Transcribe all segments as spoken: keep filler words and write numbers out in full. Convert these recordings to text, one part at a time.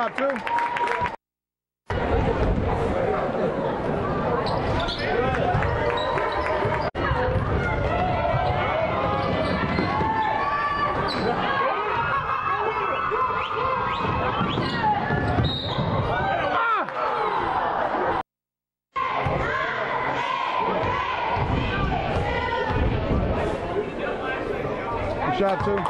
shot two. Shot two.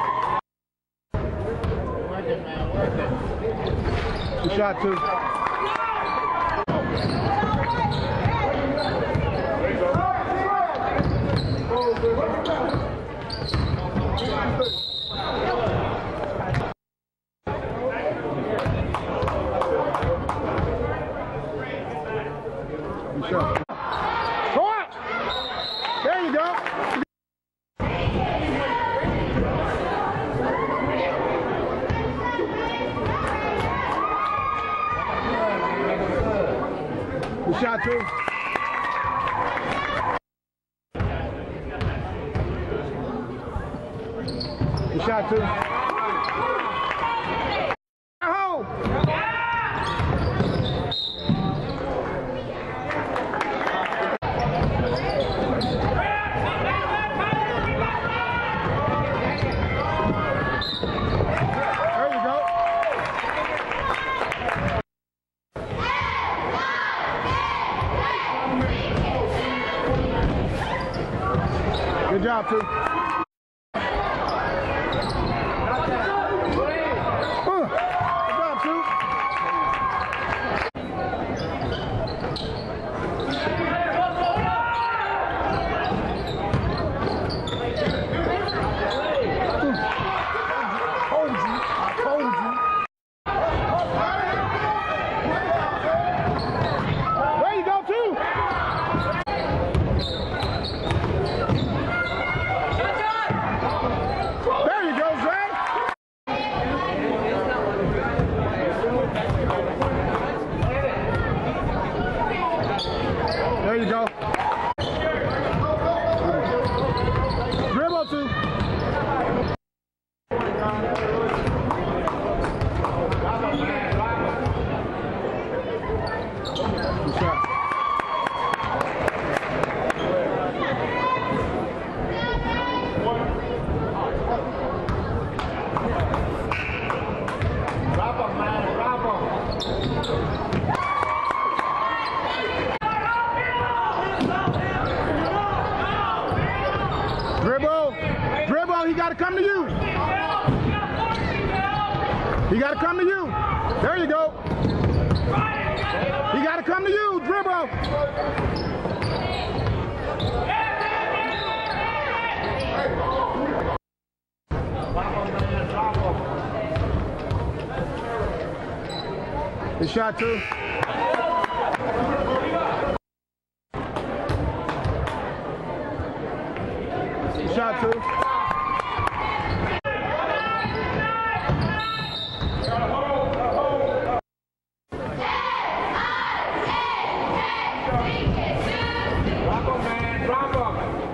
Working, man, working. Shot two. Shot. Go out. There you go. Shot two. Shot two. Home. There you go. Good job, too. Uh, good job, too. Hold you. Hold you. There you go, too. There you go. Dribble two. Good shot. Drop him, man, drop him. Dribble, dribble, he gotta come to you. He gotta come to you. There you go. He gotta come to you, dribble. He shot two. Shot two. Drop him, man, drop him.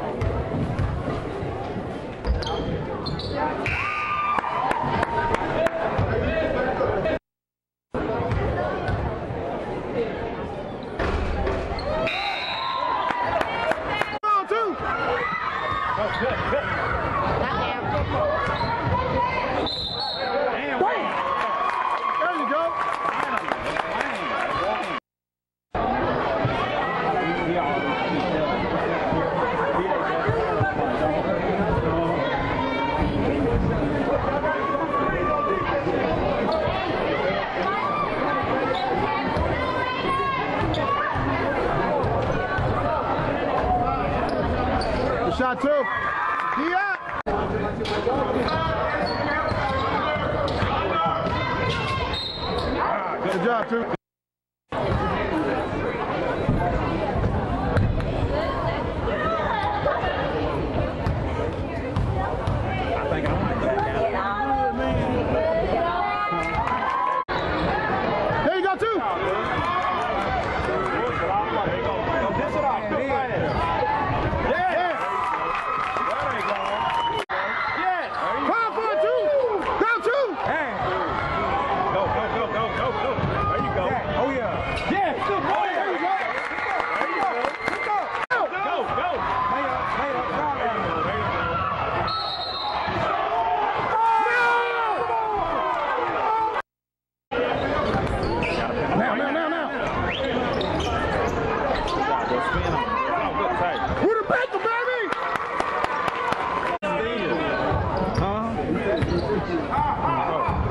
Shot two. Yeah. Good job, two. There you go, two. Yeah.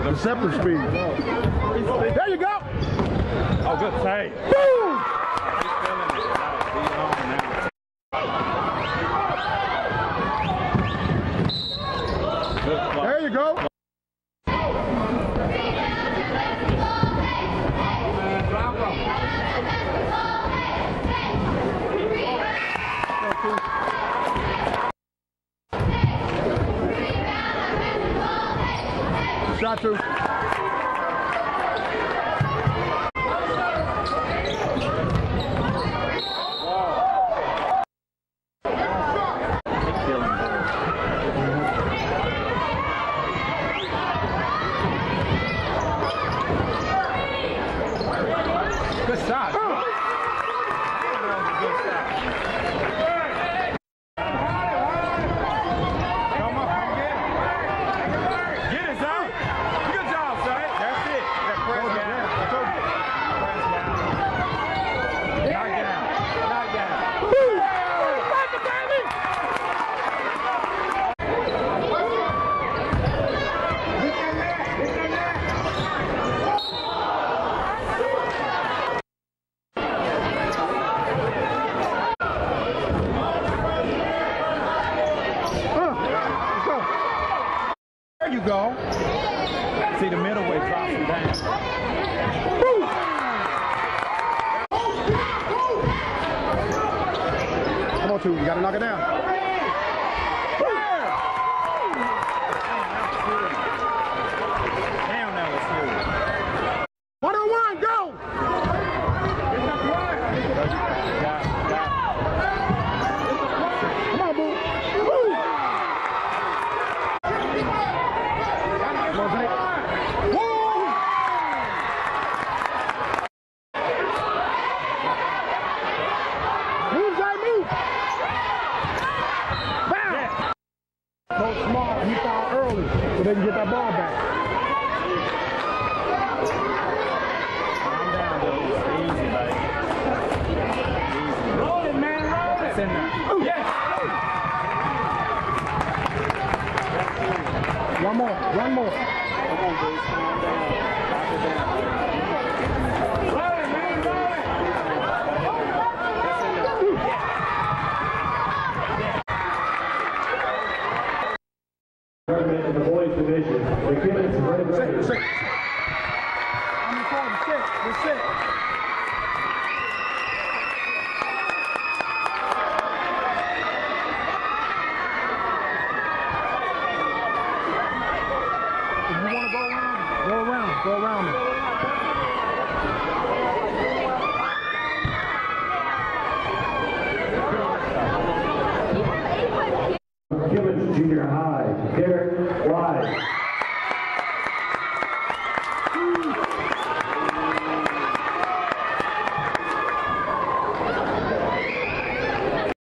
Deceptive speed. There you go. Oh, good save. Boom! There you go. Shot two. Good shot. There you go. See the middleweight drops him down. Woo. Come on, two. You gotta knock it down. Damn, that was good. One on one, go! Come on, boo. Woo. Come on, Zach. Woo! Move, Zach, move! Bow! Coach Smart, he fouled early, so they can get that ball back. Calm down, dude. Easy, buddy. Easy. Roll it, man. Roll it. It's in there. Yes! One more, one more. Come on, Deuce. Calm down. Knock it down. Roll it, man. Roll it. That's in there. In the boys division, the kids right Sit, ready. sit. I'm recording, sit, just sit. If you want to go around, go around, go around me. Kimmons Junior High.